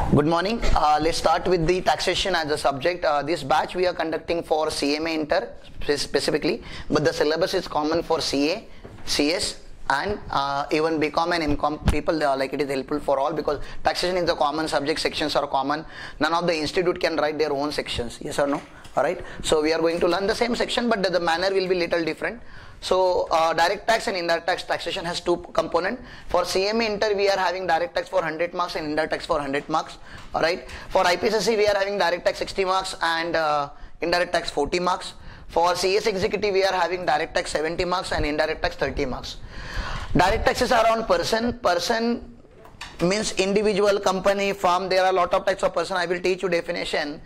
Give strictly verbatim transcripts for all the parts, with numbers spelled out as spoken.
Good morning. Uh, let's start with the taxation as a subject. Uh, this batch we are conducting for C M A Inter specifically, but the syllabus is common for C A, C S, and uh, even B Com and M Com people. They are like it is helpful for all because taxation is a common subject. Sections are common. None of the institute can write their own sections. Yes or no? All right. So we are going to learn the same section, but the, the manner will be little different. So uh, direct tax and indirect tax taxation has two components. For C M A Inter we are having direct tax for one hundred marks and indirect tax for one hundred marks. Alright. For I P C C we are having direct tax sixty marks and uh, indirect tax forty marks. For C S Executive we are having direct tax seventy marks and indirect tax thirty marks. Direct taxes are on person. Person means individual, company, firm. There are a lot of types of person. I will teach you definition.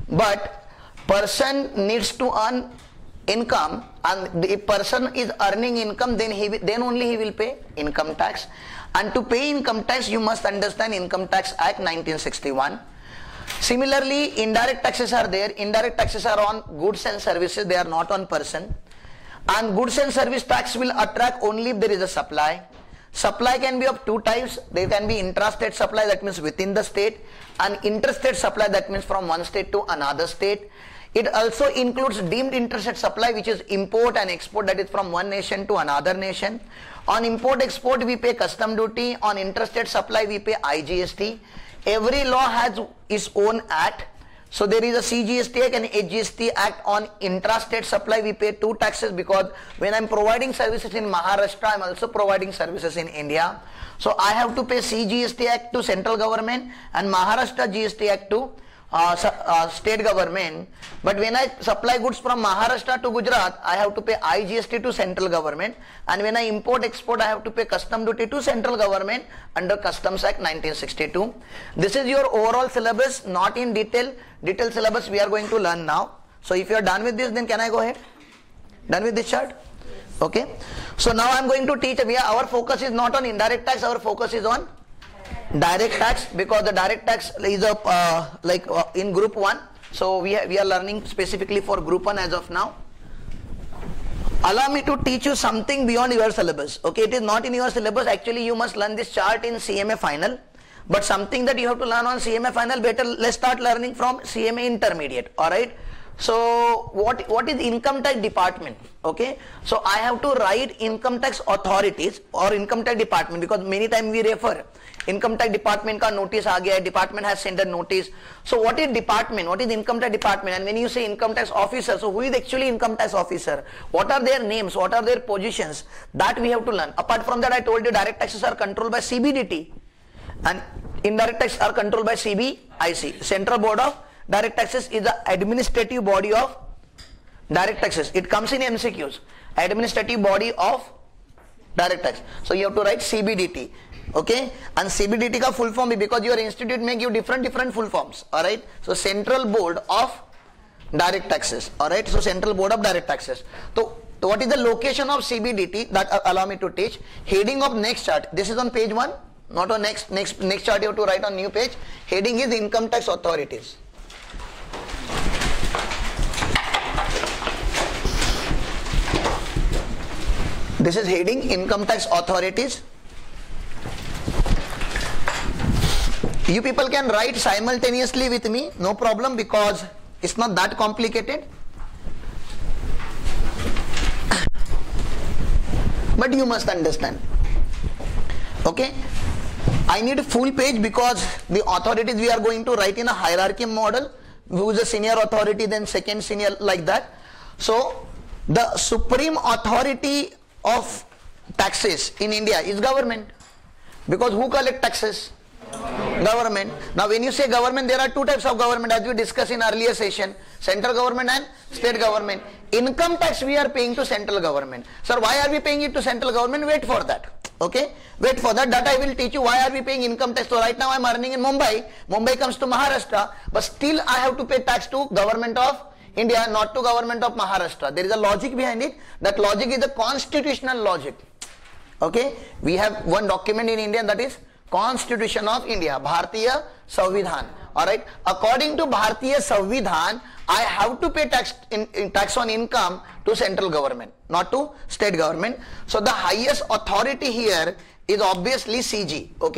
But person needs to earn income, and the person is earning income, then he then only he will pay income tax. And to pay income tax you must understand Income Tax Act nineteen sixty-one. Similarly, indirect taxes are there. Indirect taxes are on goods and services, they are not on person. And goods and service tax will attract only if there is a supply. Supply can be of two types. There can be intrastate supply, that means within the state, and interstate supply, that means from one state to another state. It also includes deemed interstate supply, which is import and export, that is from one nation to another nation. On import export we pay custom duty. On interstate supply we pay I G S T. Every law has its own act. So there is a C G S T Act and H G S T Act. On intrastate supply we pay two taxes, because when I am providing services in Maharashtra, I am also providing services in India. So I have to pay C G S T Act to central government and Maharashtra G S T Act to Uh, uh, state government. But when I supply goods from Maharashtra to Gujarat, I have to pay I G S T to central government, and when I import export I have to pay custom duty to central government under Customs Act nineteen sixty-two. This is your overall syllabus, not in detail. Detailed syllabus we are going to learn now. So if you are done with this, then can I go ahead? Done with this chart? Okay. So now I am going to teach. We are, our focus is not on indirect tax, our focus is on direct tax, because the direct tax is a uh, like uh, in group one. So we, we are learning specifically for group one as of now. Allow me to teach you something beyond your syllabus. Okay, it is not in your syllabus. Actually you must learn this chart in C M A final, but something that you have to learn on C M A final, better let's start learning from C M A intermediate. Alright. So what what is income tax department? Okay, so I have to write income tax authorities or income tax department, because many times we refer income tax department ka notice aa gaya, department has sent a notice. So what is department? What is income tax department? And when you say income tax officer, so who is actually income tax officer? What are their names? What are their positions? That we have to learn. Apart from that, I told you direct taxes are controlled by C B D T and indirect taxes are controlled by C B I C. Central Board of Direct Taxes is the administrative body of direct taxes. It comes in M C Qs. Administrative body of direct tax. So you have to write C B D T. Okay, and C B D T ka full form, because your institute may give different different full forms. Alright, so Central Board of Direct Taxes. Alright, so Central Board of Direct Taxes. So, so what is the location of C B D T? That uh, allow me to teach. Heading of next chart. This is on page one, not on next next next chart. You have to write on new page. Heading is income tax authorities. This is heading income tax authorities. You people can write simultaneously with me, no problem, because it's not that complicated. But you must understand. Okay, I need a full page, because the authorities we are going to write in a hierarchy model. Who is a senior authority, then second senior, like that. So the supreme authority of taxes in India is government, because who collect taxes? Government. Now when you say government, there are two types of government, as we discussed in earlier session: central government and state government. Income tax we are paying to central government. Sir, why are we paying it to central government? Wait for that. Okay, wait for that. That I will teach you. Why are we paying income tax? So right now I am earning in Mumbai. Mumbai comes to Maharashtra, but still I have to pay tax to government of India, not to government of Maharashtra. There is a logic behind it. That logic is the constitutional logic. Okay, we have one document in India, that is Constitution of India, Bharatiya Samvidhan. Alright, according to Bharatiya Samvidhan, I have to pay tax in, in tax on income to central government, not to state government. So the highest authority here is obviously C G. Okay,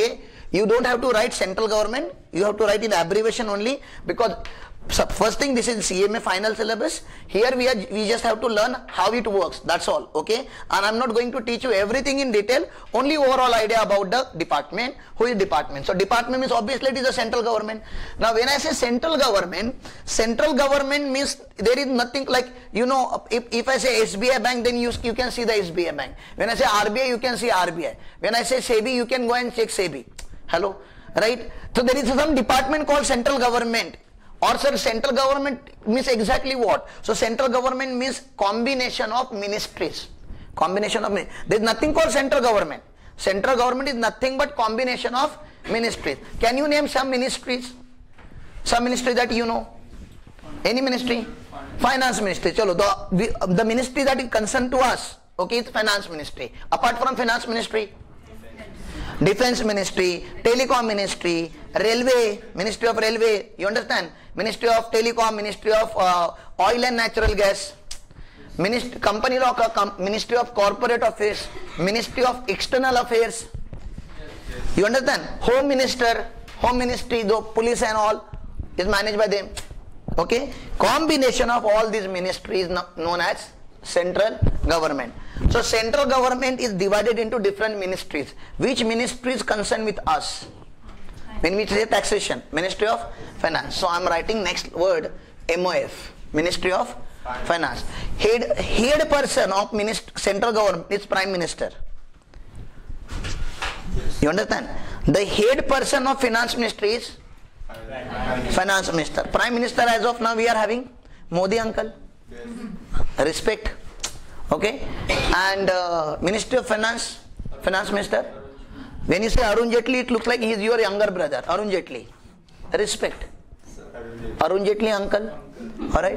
You don't have to write central government, you have to write in abbreviation only, because so first thing, this is C M A final syllabus. Here we are, we just have to learn how it works, that's all, okay? And I'm not going to teach you everything in detail, only overall idea about the department. Who is department? So department means obviously it is the central government. Now when I say central government, central government means there is nothing like, you know, if, if I say S B I bank, then you, you can see the S B I bank. When I say R B I, you can see R B I. When I say SEBI, you can go and check SEBI. Hello, right? So there is some department called central government. Or sir, central government means exactly what? So central government means combination of ministries. Combination of, there is nothing called central government. Central government is nothing but combination of ministries. Can you name some ministries? Some ministry that you know? Any ministry? Finance ministry. Chalo, the, the ministry that is concerned to us, okay, it's finance ministry. Apart from finance ministry, defense ministry, telecom ministry, railway, ministry of railway, you understand? Ministry of telecom, ministry of uh, oil and natural gas, ministry, company law, com, ministry of corporate affairs, ministry of external affairs, you understand? Home minister, home ministry, though police and all is managed by them, okay? Combination of all these ministries known as central government. So central government is divided into different ministries. Which ministry is concerned with us? When we say taxation, Ministry of Finance. So I am writing next word M O F, Ministry of Finance. Head, head person of minister, central government is Prime Minister. You understand? The head person of Finance Ministry is Finance Minister. Prime Minister as of now we are having Modi uncle. Respect. Okay, and uh, Ministry of Finance, Finance Minister. When you say Arun Jaitley, it looks like he is your younger brother, Arun Jaitley. Respect. Arun Jaitley uncle. Alright.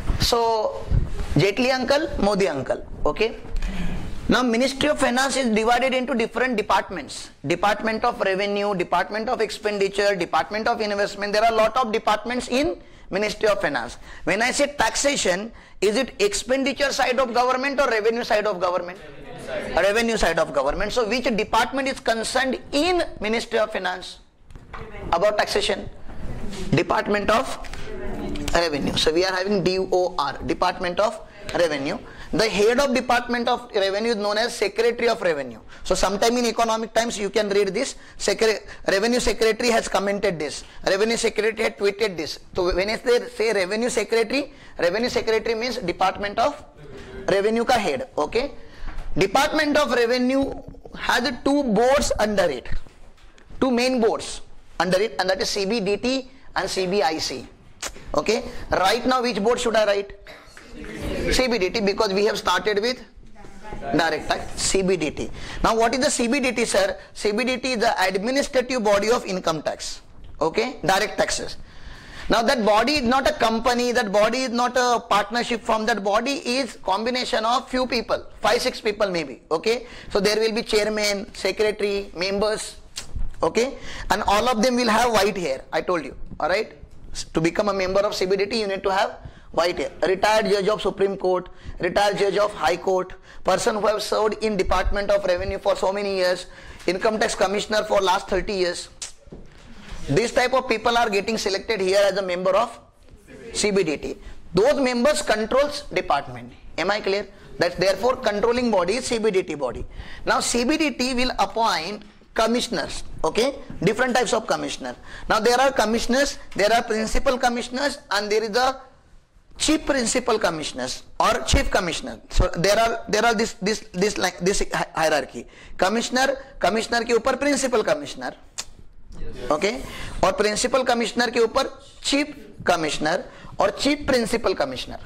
So, Jaitley uncle, Modi uncle. Okay. Now, Ministry of Finance is divided into different departments. Department of Revenue, Department of Expenditure, Department of Investment. There are a lot of departments in Ministry of Finance. When I say taxation, is it expenditure side of government or revenue side of government? Revenue side, revenue side of government. So which department is concerned in Ministry of Finance about taxation? Department of Revenue. So we are having D O R, Department of Revenue. The head of Department of Revenue is known as Secretary of Revenue. So sometime in economic times you can read this. Secre Revenue Secretary has commented this. Revenue Secretary had tweeted this. So when I say Revenue Secretary, Revenue Secretary means Department of Revenue ka head. Okay. Department of Revenue has two boards under it. Two main boards under it, and that is C B D T and C B I C. Okay. Right now which board should I write? C B D T, because we have started with direct tax. C B D T. Now what is the C B D T, sir? C B D T is the administrative body of income tax. Okay, direct taxes. Now that body is not a company, that body is not a partnership firm, that body is combination of few people, five, six people maybe. Okay, so there will be chairman, secretary, members. Okay, and all of them will have white hair. I told you. Alright, to become a member of C B D T you need to have white hair. Retired judge of Supreme Court, retired judge of High Court, person who have served in Department of Revenue for so many years, income tax commissioner for last thirty years. These type of people are getting selected here as a member of C B D T. Those members controls department. Am I clear? That's therefore controlling body is C B D T body. Now C B D T will appoint commissioners. Okay, different types of commissioner. Now there are commissioners, there are principal commissioners, and there is a chief principal commissioners or chief commissioner. So there are there are this this this like this hierarchy. Commissioner, commissioner के ऊपर principal commissioner. Okay, और principal commissioner के ऊपर chief commissioner और chief principal commissioner.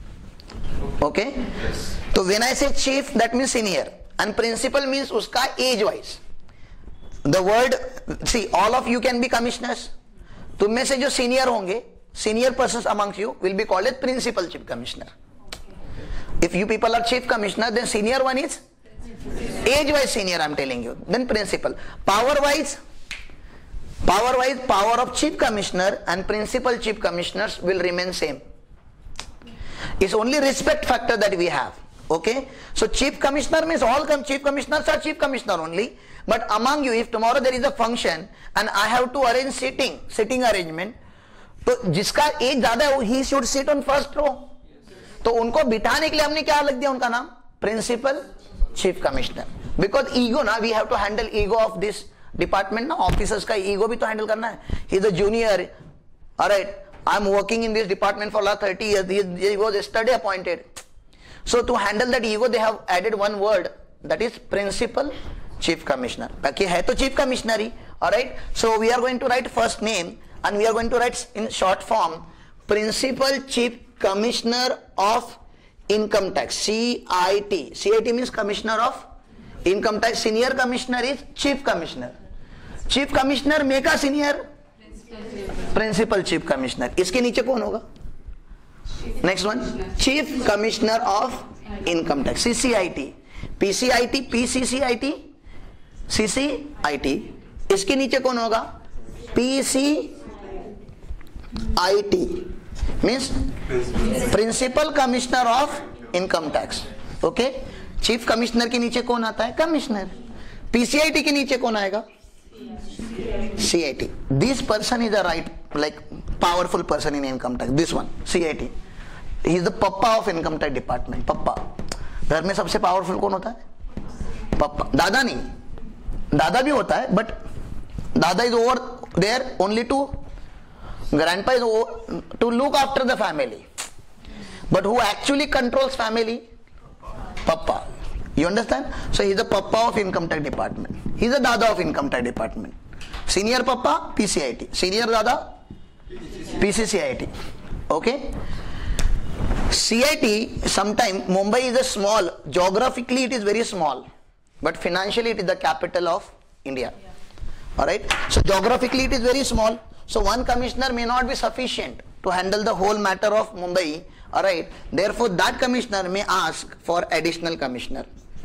Okay, तो when I say chief, that means senior, and principal means उसका age wise. The word, see, all of you can be commissioners. तुम में से जो senior होंगे, senior persons amongst you will be called as principal chief commissioner. If you people are chief commissioner, then senior one is age wise senior, I am telling you. Then principal. Power wise, power wise, power of chief commissioner and principal chief commissioners will remain same. It's only respect factor that we have. Okay, so chief commissioner means all com chief commissioners are chief commissioner only. But among you, if tomorrow there is a function and I have to arrange sitting, sitting arrangement, तो जिसका as ज्यादा है he should sit on first row. तो उनको बिठाने के लिए हमने क्या लग दिया उनका नाम? Principal Chief Commissioner. Because ego ना, we have to handle ego of this department ना, officers का ego भी तो handle करना है. He is a junior. Alright, I am working in this department for last thirty years. He, he was yesterday appointed. So to handle that ego, they have added one word, that is Principal Chief Commissioner. बाकी है तो Chief Commissioner he. Alright, so we are going to write first name and we are going to write in short form Principal Chief Commissioner of Income Tax, C I T. C I T means Commissioner of Income Tax. Senior Commissioner is Chief Commissioner. Chief Commissioner में का senior? Principal Chief Commissioner. इसके नीचे कौन होगा? Next one, Chief Commissioner of Income Tax, C C I T. P C I T, P C C I T, C C I T. इसके नीचे कौन होगा? P C I T means Principal Commissioner of Income Tax. Okay, Chief Commissioner के नीचे कौन आता है? Commissioner. P C I T के नीचे कौन आएगा? C I T. This person is a right, like powerful person in income tax. This one, C I T. He is the papa of income tax department. Papa. घर में सबसे powerful कौन होता है? Papa. दादा नहीं. दादा भी होता है, but दादा is over there only to, grandpa is over to look after the family. But who actually controls family? Papa. You understand? So he is the papa of income tax department. He is the dada of income tax department. Senior papa, P C I T. Senior dada, P C C I T. Okay? C I T, sometime Mumbai is a small, geographically it is very small, but financially it is the capital of India. Alright? So geographically it is very small. So one commissioner may not be sufficient to handle the whole matter of Mumbai. Alright? Therefore that commissioner may ask for additional commissioner.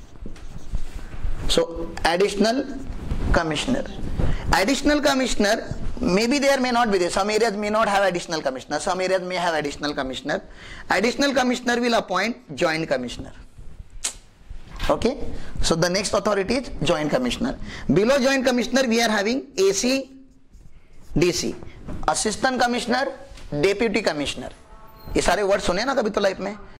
So additional commissioner. Additional commissioner, maybe there, may not be there. Some areas may not have additional commissioner. Some areas may have additional commissioner. Additional commissioner will appoint joint commissioner. Okay? So the next authority is joint commissioner. Below joint commissioner we are having A C, D C. Assistant commissioner, deputy commissioner. ये सारे word सुने ना कभी तो life में?